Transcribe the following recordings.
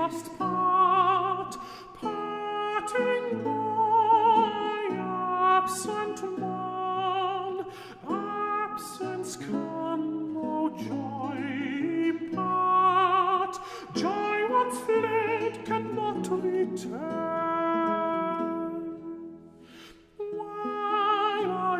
must part, parting my absent one. Absence can no joy impart. Joy once fled cannot return. While I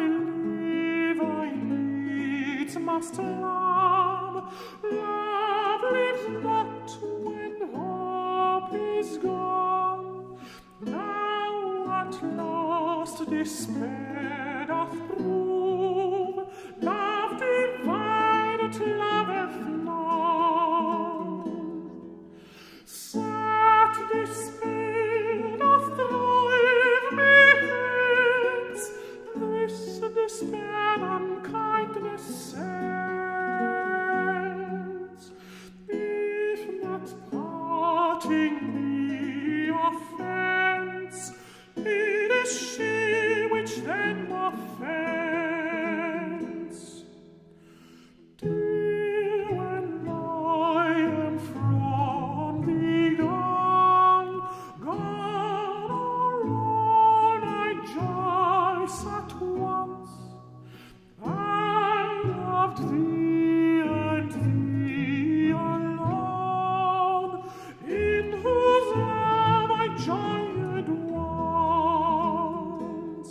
needs must alarm. Love lives not when hope is gone. Now at last despair doth prove love divine it loveth not. Sad despair doth drive me hence. This despair unkindness sends. If not parting be offence, it is she which then offends. Dear, when I am from thee gone, gone all I rejoice at once. I loved thee and thee alone, in whose love I joyed once.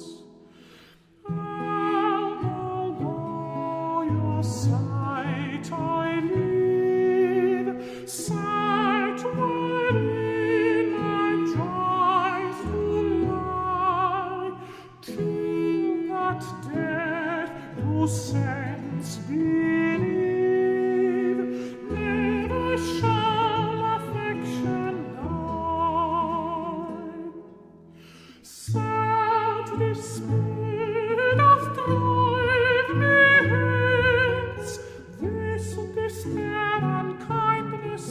Although your sight I leave, sight wherein my joys do lie, think that death do sense believe, never shall affection die. Sad despair doth drive me hence, this despair unkindness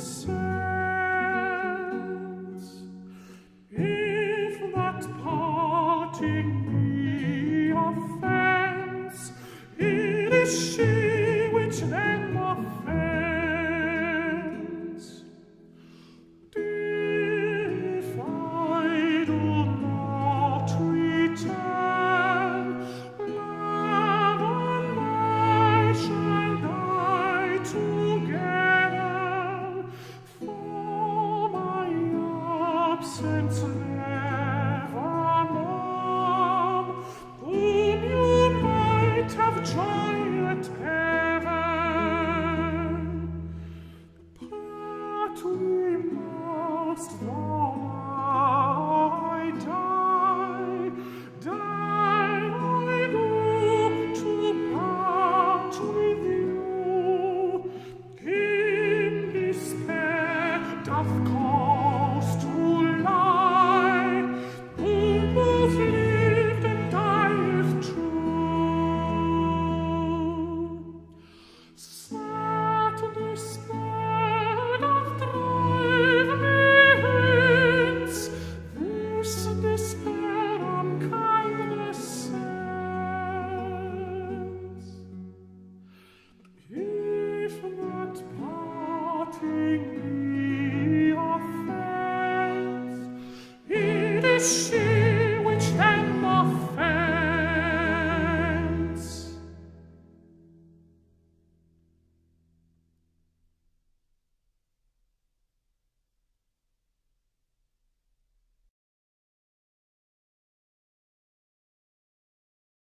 sends. If that parting be offence, it is she which then offends. If I do not return, love and I shall die together, for my absence nevermore, whom you might have joy at heaven. Part we must, though I die, die I do to part with you. In despair doth cause to lie, who both lived and dieth true. Sad despair doth drive me hence, this despair unkindness sends. If that parting be offence, it is she